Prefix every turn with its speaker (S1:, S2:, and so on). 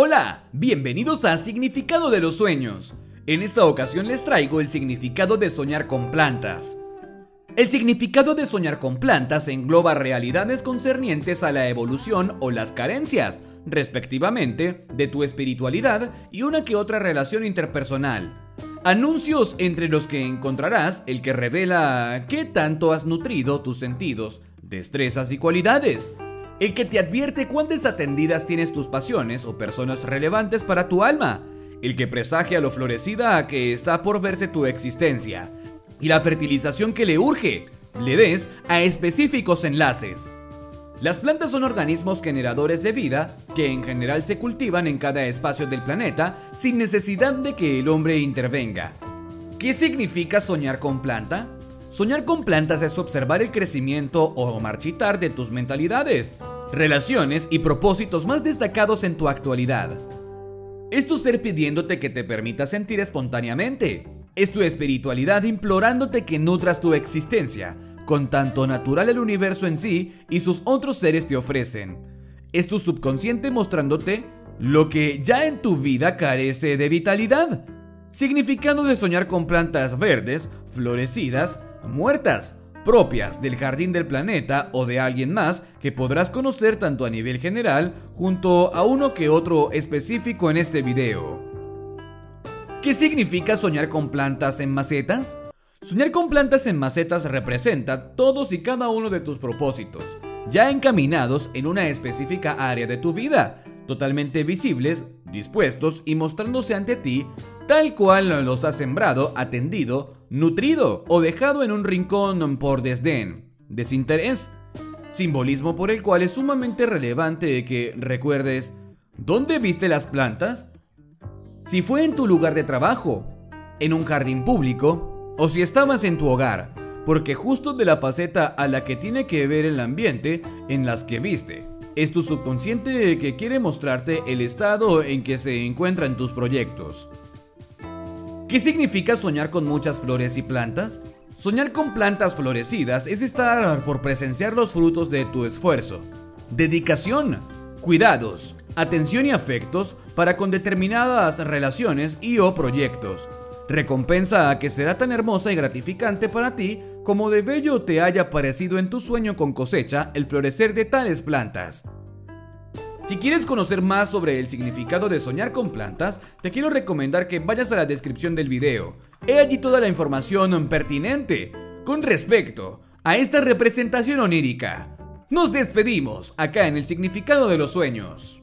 S1: Hola, bienvenidos a Significado de los Sueños. En esta ocasión les traigo el significado de soñar con plantas. El significado de soñar con plantas engloba realidades concernientes a la evolución o las carencias, respectivamente, de tu espiritualidad y una que otra relación interpersonal. Anuncios entre los que encontrarás el que revela qué tanto has nutrido tus sentidos, destrezas y cualidades. El que te advierte cuán desatendidas tienes tus pasiones o personas relevantes para tu alma. El que presagia lo florecida que está por verse tu existencia. Y la fertilización que le urge, le des a específicos enlaces. Las plantas son organismos generadores de vida que en general se cultivan en cada espacio del planeta sin necesidad de que el hombre intervenga. ¿Qué significa soñar con planta? Soñar con plantas es observar el crecimiento o marchitar de tus mentalidades, relaciones y propósitos más destacados en tu actualidad. Es tu ser pidiéndote que te permitas sentir espontáneamente. Es tu espiritualidad implorándote que nutras tu existencia, con tanto natural el universo en sí y sus otros seres te ofrecen. Es tu subconsciente mostrándote lo que ya en tu vida carece de vitalidad. Significado de soñar con plantas verdes, florecidas, muertas, propias del jardín del planeta o de alguien más que podrás conocer tanto a nivel general junto a uno que otro específico en este video. ¿Qué significa soñar con plantas en macetas? Soñar con plantas en macetas representa todos y cada uno de tus propósitos, ya encaminados en una específica área de tu vida, totalmente visibles, dispuestos y mostrándose ante ti tal cual los has sembrado, atendido, nutrido o dejado en un rincón por desdén, desinterés. Simbolismo por el cual es sumamente relevante que recuerdes ¿dónde viste las plantas? Si fue en tu lugar de trabajo, en un jardín público o si estabas en tu hogar, porque justo de la faceta a la que tiene que ver el ambiente en las que viste, es tu subconsciente que quiere mostrarte el estado en que se encuentran tus proyectos. ¿Qué significa soñar con muchas flores y plantas? Soñar con plantas florecidas es estar por presenciar los frutos de tu esfuerzo, dedicación, cuidados, atención y afectos para con determinadas relaciones y o proyectos. Recompensa que será tan hermosa y gratificante para ti como de bello te haya parecido en tu sueño con cosecha el florecer de tales plantas. Si quieres conocer más sobre el significado de soñar con plantas, te quiero recomendar que vayas a la descripción del video. He allí toda la información pertinente con respecto a esta representación onírica. Nos despedimos acá en el significado de los sueños.